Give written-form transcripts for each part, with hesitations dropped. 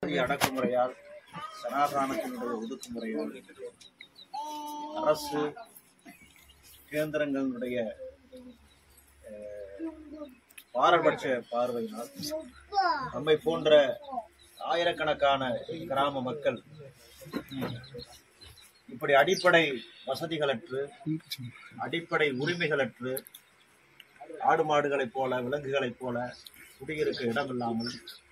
அடக்குமுறையால் சனாதானத்தினுடைய ஒடுக்குமுறையால் அரசு கேந்திரங்களுடைய பாரபட்ச பார்வையினால் நம்மை போன்ற ஆயிரக்கணக்கான கிராம மக்கள் இப்படி அடிப்படை வசதிகளற்று அடிப்படை உரிமைகளற்று ஆடு மாடுகளைப் போல விலங்குகளைப் போல குடியிருக்க இடமில்லாமல்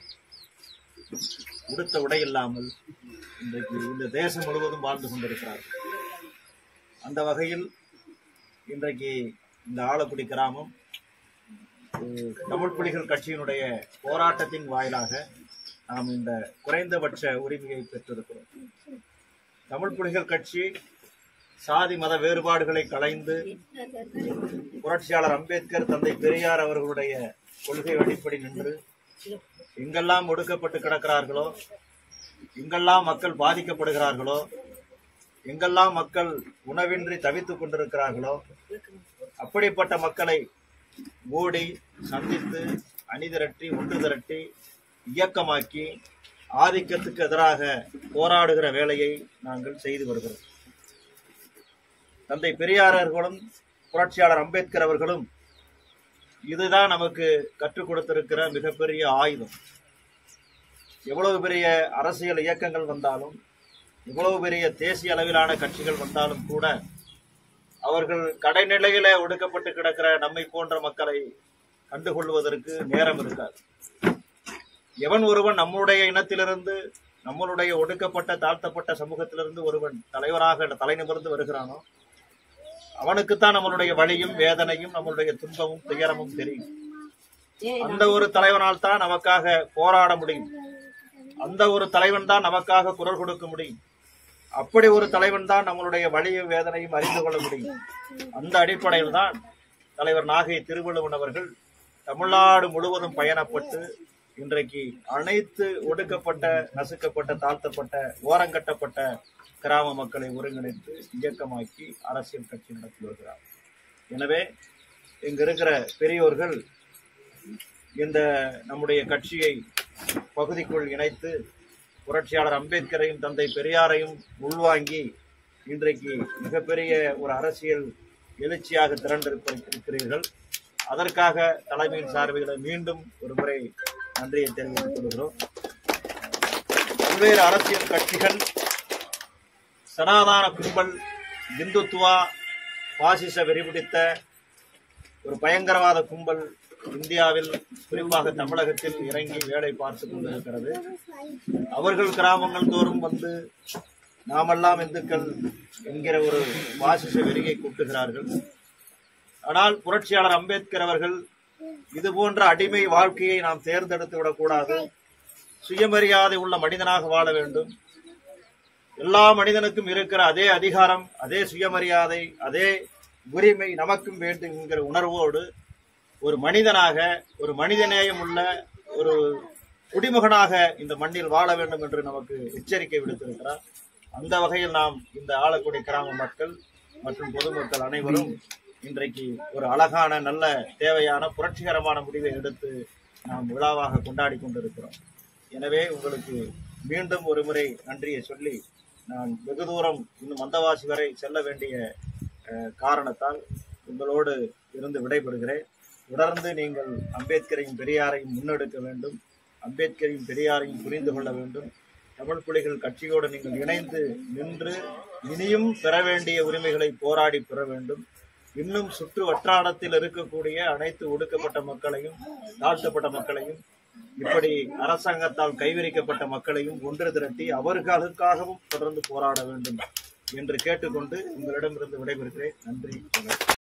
உடுத்த உடை இல்லாமல் இன்றைக்கு இந்த தேசம் முழுவதும் வாழ்ந்து கொண்டிருக்கிறார்கள். அந்த வகையில் இன்றைக்கு இந்த ஆலக்குடி கிராமம் தமிழ் புலிகள் கட்சியினுடைய போராட்டத்தின் வாயிலாக நாம் இந்த குறைந்தபட்ச உரிமையை பெற்றிருக்கிறோம். தமிழ் புலிகள் கட்சி சாதி மத வேறுபாடுகளை களைந்து புரட்சியாளர் அம்பேத்கர், தந்தை பெரியார் அவர்களுடைய கொள்கை அடிப்படை நின்று எங்கெல்லாம் ஒடுக்கப்பட்டு கிடக்கிறார்களோ, எங்கெல்லாம் மக்கள் பாதிக்கப்படுகிறார்களோ, எங்கெல்லாம் மக்கள் உணவின்றி தவித்துக் கொண்டிருக்கிறார்களோ, அப்படிப்பட்ட மக்களை ஓடி சந்தித்து அணிதிரட்டி ஒன்று திரட்டி இயக்கமாக்கி ஆதிக்கத்துக்கு எதிராக போராடுகிற வேலையை நாங்கள் செய்து வருகிறோம். தந்தை பெரியார் அவர்களும் புரட்சியாளர் அம்பேத்கர் அவர்களும் இதுதான் நமக்கு கற்றுக் கொடுத்திருக்கிற மிகப்பெரிய ஆயுதம். எவ்வளவு பெரிய அரசியல் இயக்கங்கள் வந்தாலும், எவ்வளவு பெரிய தேசிய அளவிலான கட்சிகள் வந்தாலும் கூட அவர்கள் கடைநிலையில ஒடுக்கப்பட்டு கிடக்கிற நம்மை போன்ற மக்களை கண்டுகொள்வதற்கு நேரம் இருக்காது. எவன் ஒருவன் நம்முடைய இனத்திலிருந்து, நம்மளுடைய ஒடுக்கப்பட்ட தாழ்த்தப்பட்ட சமூகத்திலிருந்து ஒருவன் தலைவராக தலைநிமிர்ந்து வருகிறானோ அவனுக்குத்தான் நம்மளுடைய வலியும் வேதனையும் நம்மளுடைய துன்பமும் துயரமும் தெரியும். அந்த ஒரு தலைவனால் தான் நமக்காக போராட முடியும். அந்த ஒரு தலைவன் தான் நமக்காக குரல் கொடுக்க முடியும். அப்படி ஒரு தலைவன் தான் நம்மளுடைய வலியும் வேதனையும் அறிந்து கொள்ள முடியும். அந்த அடிப்படையில் தான் தலைவர் நாகை திருவள்ளுவன் அவர்கள் தமிழ்நாடு முழுவதும் பயணப்பட்டு இன்றைக்கு அனைத்து ஒடுக்கப்பட்ட, நசுக்கப்பட்ட, தாழ்த்தப்பட்ட, ஓரங்கட்டப்பட்ட கிராம மக்களை ஒருங்கிணைத்து இயக்கமாக்கி அரசியல் கட்சி நடத்தி வருகிறார். எனவே இங்க இருக்கிற பெரியோர்கள் இந்த நம்முடைய கட்சியை பகுதிக்குள் இணைத்து புரட்சியாளர் அம்பேத்கரையும் தந்தை பெரியாரையும் உள்வாங்கி இன்றைக்கு மிகப்பெரிய ஒரு அரசியல் எழுச்சியாக திரண்டிருக்கிறீர்கள். அதற்காக தலைமையின் சார்பில் மீண்டும் ஒரு முறை நன்றியை தெரிவித்துக் கொள்கிறோம். பல்வேறு அரசியல் கட்சிகள், சனாதான கும்பல், இந்துத்துவா, பாசிச வெறிபிடித்த ஒரு பயங்கரவாத கும்பல் இந்தியாவில், குறிப்பாக தமிழகத்தில் இறங்கி வேலை பார்த்துக் கொண்டிருக்கிறது. அவர்கள் கிராமங்கள் தோறும் வந்து நாமெல்லாம் இந்துக்கள் என்கிற ஒரு பாசிச வெறியை கூட்டுகிறார்கள். ஆனால் புரட்சியாளர் அம்பேத்கர் அவர்கள் இது போன்ற அடிமை வாழ்க்கையை நாம் தேர்ந்தெடுத்து விடக்கூடாது. சுயமரியாதை உள்ள மனிதனாக வாழ வேண்டும். எல்லா மனிதனுக்கும் இருக்கிற அதே அதிகாரம், அதே சுயமரியாதை, அதே உரிமை நமக்கும் வேண்டும் என்கிற உணர்வோடு ஒரு மனிதனாக, ஒரு மனிதநேயம் உள்ள ஒரு குடிமகனாக இந்த மண்ணில் வாழ வேண்டும் என்று நமக்கு எச்சரிக்கை விடுத்திருக்கிறார். அந்த வகையில் நாம் இந்த ஆலக்குடி கிராம மக்கள் மற்றும் பொதுமக்கள் அனைவரும் இன்றைக்கு ஒரு அழகான, நல்ல, தேவையான, புரட்சிகரமான முடிவை எடுத்து நாம் விழாவாக கொண்டாடி கொண்டிருக்கிறோம். எனவே உங்களுக்கு மீண்டும் ஒரு முறை நன்றியை சொல்லி, நான் வெகு தூரம் இன்னும் வந்தவாசி வரை செல்ல வேண்டிய காரணத்தால் உங்களோடு இருந்து விடைபெறுகிறேன். தொடர்ந்து நீங்கள் அம்பேத்கரையும் பெரியாரையும் முன்னெடுக்க வேண்டும். அம்பேத்கரையும் பெரியாரையும் புரிந்து கொள்ள வேண்டும். தமிழ் புலிகள் கட்சியோடு நீங்கள் இணைந்து நின்று இனியும் பெற வேண்டிய உரிமைகளை போராடி பெற வேண்டும். இன்னும் சுற்று வட்டாரத்தில் இருக்கக்கூடிய அனைத்து ஒடுக்கப்பட்ட மக்களையும், தாழ்த்தப்பட்ட மக்களையும், இப்படி அரசாங்கத்தால் கைவிரிக்கப்பட்ட மக்களையும் ஒன்று திரட்டி அவர்களுக்காகவும் தொடர்ந்து போராட வேண்டும் என்று கேட்டுக்கொண்டு உங்களிடமிருந்து விடைபெறுகிறேன். நன்றி.